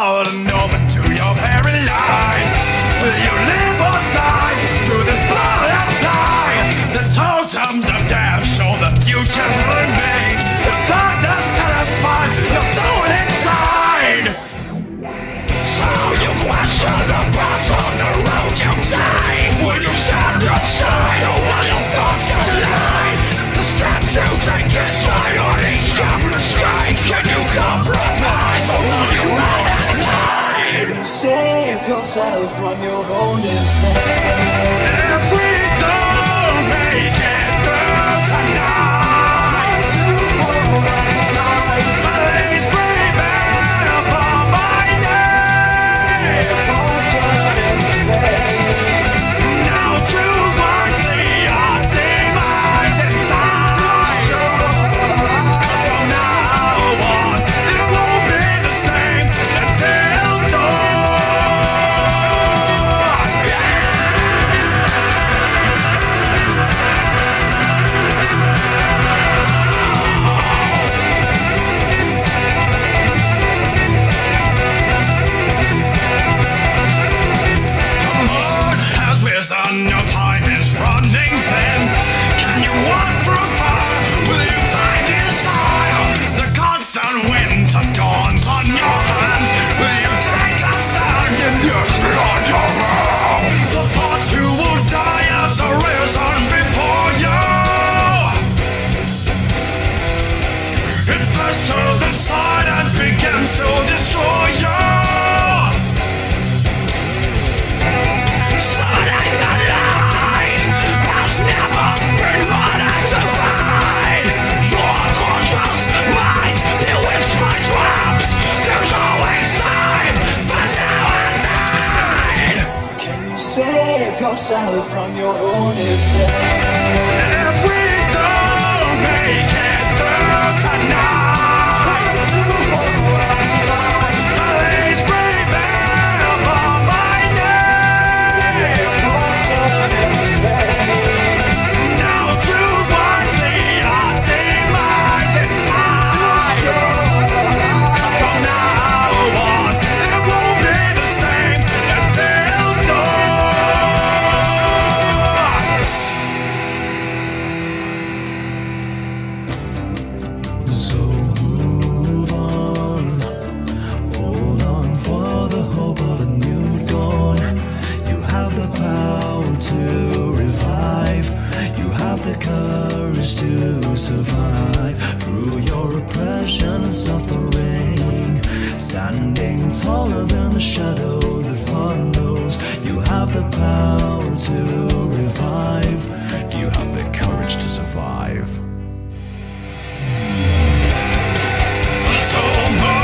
out and open to your very light. Will you live or die through this butterfly? The totems of death show the future's remain. The darkness terrifies your soul inside. So you question the path on the road you take. Will you stand aside or will your thoughts collide? The steps you take decide on each step mistake. Can you compromise or will you run and hide? Can you save yourself from your own mistake? If we don't make it through tonight, please remember my name. Now choose wisely your demise inside. 'Cause from now on, it won't be the same until dawn. The moon has risen, your time is running thin. Can you walk through fire? Will you find desire? The constant winter dawns on your hands. Will you take a stand in your slaughter? The thought you will die has arisen before you. It festers inside and begins to destroy you. Solid light has never been harder to find. Your conscious mind bewitched by traps. There's always time for suicide. Can you save yourself from your own mistake? If we don't make it through tonight, please remember my name. Now choose wisely your demise inside. 'Cause from now on, it won't be the same until dawn. So move on, hold on for the hope of a new dawn. You have the power to revive, you have the courage to survive through your oppression and suffering. Standing taller than the shadow that follows, you have the power to revive. Do you have the courage to survive? So